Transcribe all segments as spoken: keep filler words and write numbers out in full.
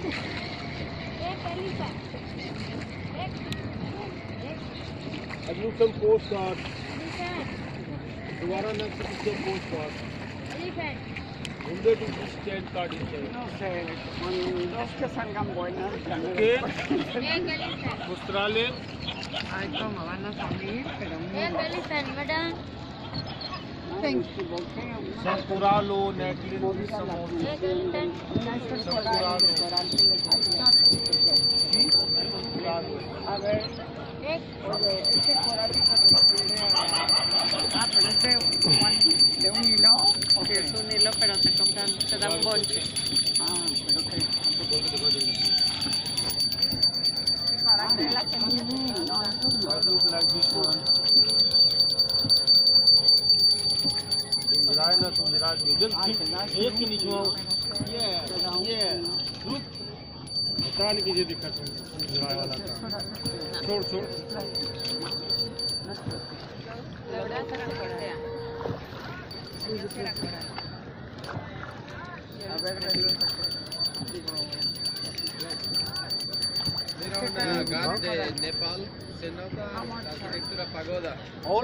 I do some postcards. Varanasi is some postcards. Hundred rupees ten card inside. No sé, con dos que salgan buenas. Okay. Australian. Ay, cómo van a salir, pero muy madam. Thank you, okay. Sampuralo, necklace, some more. Sampuralo. A ver, oye, ese coral se refiere a... Ah, pero es de un, de un hilo. Sí, es un hilo, pero te compran, te da un bonche. Ah, pero que... Para hacer la semilla. No, eso no. Like this one. गिराए ना तुम गिरा दियो जल्द एक के नीचे आओ ये ये रुक बता नहीं कीजिए दिक्कत गिराए वाला का छोड़ छोड़ Ghats de Nepal se nota la arquitectura pagoda. All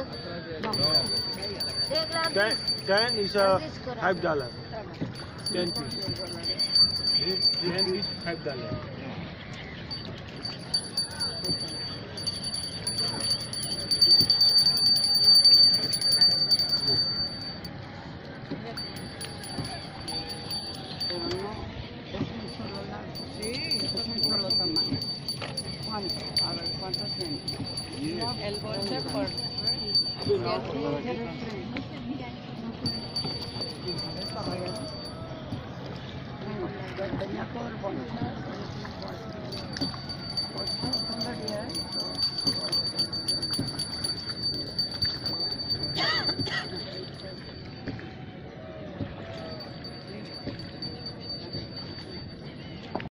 ten, ten is a five dollar. Ten piece. Ten piece five dollar. Pero no, es un solo largo. Sí, es un solo tamaño. ¿Cuánto? A ver, ¿cuánto tiene? El bonche por... Tenía todo el bonche. ocho, son de diez.